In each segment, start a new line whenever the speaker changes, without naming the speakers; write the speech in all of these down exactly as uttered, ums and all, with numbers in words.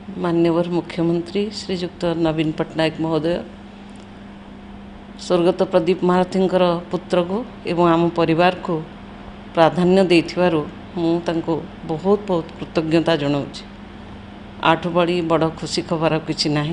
माननीय मुख्यमंत्री श्रीजुक्त नवीन पट्टनायक महोदय स्वर्गत प्रदीप महारथी पुत्र को एवं आम परिवार को प्राधान्य देथिवारु मु तांको बहुत बहुत कृतज्ञता जनाऊँच। आठ बड़ी बड़ खुशी खबर किसी ना।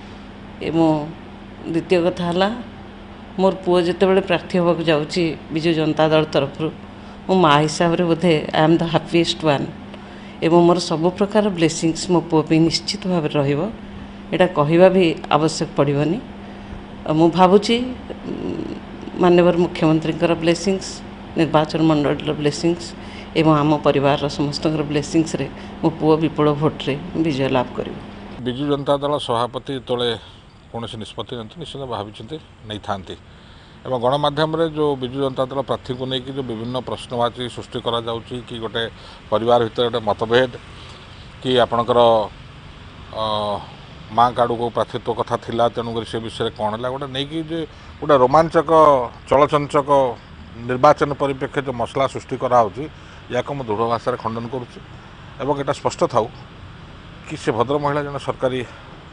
एवं द्वितीय कथा है मोर पुओ जिते प्रार्थी होगा जाऊँगी विजु जनता दल तरफ मो माँ हिसाब से बोधे I am the happiest one एवं मोर सब प्रकार ब्लेसिंग्स मो पुओ पे निश्चित भाव रहिबो। एटा कहवा भी आवश्यक पड़ोनी। मु भावुची माननीय मुख्यमंत्री ब्लेसिंग्स निर्वाचन मंडल ब्लेसिंग्स एवं आम परिवार समस्त ब्लेसिंग्स रे मो पुओ विपुल भोट्रे विजय लाभ कर।
विजु जनता दल सभापति तले कौन निष्पत्ति निश्चित भावी नहीं था एवं गणमाध्यम जो विजु जनता दल प्रार्थी को लेकिन जो विभिन्न प्रश्नवाची सृष्टि करा जाउची कि गोटे परिवार भितर गोटे मतभेद कि आपणकर माँ काड़ू को प्रार्थीत्व कथा थिला तेणुक से विषय कौन है गोटे नहीं कि गोटे रोमांचक चलचंचक निर्वाचन परिप्रेक्षी जो मसला सृष्टि कराऊँगी या मुझे दृढ़ भाषा खंडन करुँच। एटा स्पष्ट थाउ कि से भद्र महिला जन सरकारी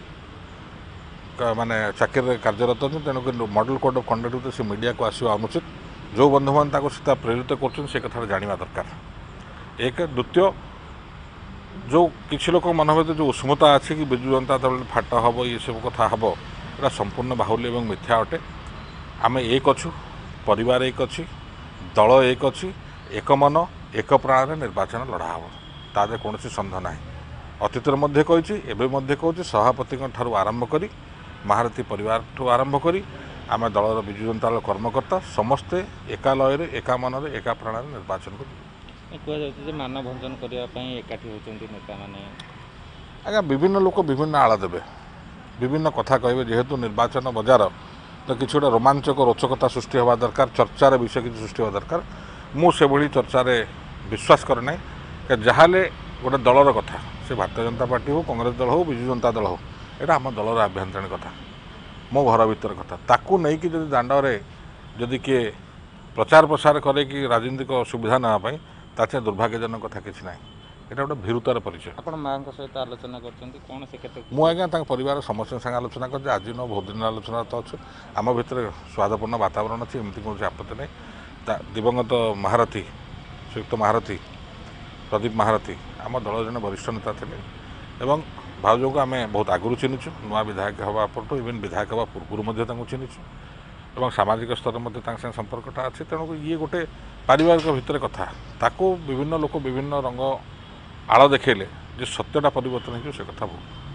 माने चाकरी कार्यरत अच्छे तेणुक मॉडल कोड ऑफ कंडक्ट से मीडिया को आसवा अनुचित। जो बंधु मान सीधा प्रेरित कर कथा जाना दरकार। एक द्वितीय जो किसी लोक मन भर जो उष्मता अच्छी कि विजु जनता दल फाट हम ये सब कथा हम यहाँ संपूर्ण बाहुल्य और मिथ्या अटे। आम एक अच्छु परिवार एक अच्छी दल एक अच्छी एक मन एक प्राण निर्वाचन लड़ा हम तादे कौन सन्देह ना। अतीत कही कहूँ सभापति आरंभ करी महारथी परिवार ठू आरंभ करी आम दलर विजु जनता दल कर्मकर्ता समस्ते एका लय एका मन एका प्राण निर्वाचन कर
मानभंजन करने एकाठी होती नेता माने
आज्ञा विभिन्न लोक विभिन्न आड़ देवे विभिन्न कथा कहे जेहेतु निर्वाचन बजार तो किसी गोटे रोमांचक रोचकता सृष्टि हवा दरकार चर्चार विषय किसी सृष्टि हवा दरकार। मुझे चर्चार विश्वास करे ना कि जहाँले गोटे दलर कथा से भारतीय जनता पार्टी हो कांग्रेस दल हो विजु जनता दल हो यहाँ आम दलर आभ्यंतरीण कथा मो घर भर कथा ताकू नहीं कि जब दांडे जदि किए प्रचार प्रसार करे कि राजनीतिक सुविधा नापी ताचे दुर्भाग्यजनक कथा किसी ना। यहाँ गोटे भीरुतार परिचय।
आपण माँ सहित आलोचना कर
मुझे परिवार समस्त संगे आलोचना कर आज न बहुत दिन आलोचना तो अच्छे आम भर स्वादपूर्ण वातावरण अच्छी एमती कौन आपत्ति नहीं। दिवंगत महारथी श्रीयुक्त महारथी प्रदीप महारथी आम दल जन वरिष्ठ नेता थे एवं भाउज को आम बहुत आगुरी चिन्हीचु नुआ विधायक हवा पर इवेन विधायक हवा पूर्व चिन्हीचु और सामाजिक स्तर में संपर्कटा अच्छी। तेणु ये गोटे पारिवारिक भितर कथा ताको विभिन्न लोक विभिन्न रंग आड़ देखेले जो सत्यटा परिवर्तन हो से कथा बहुत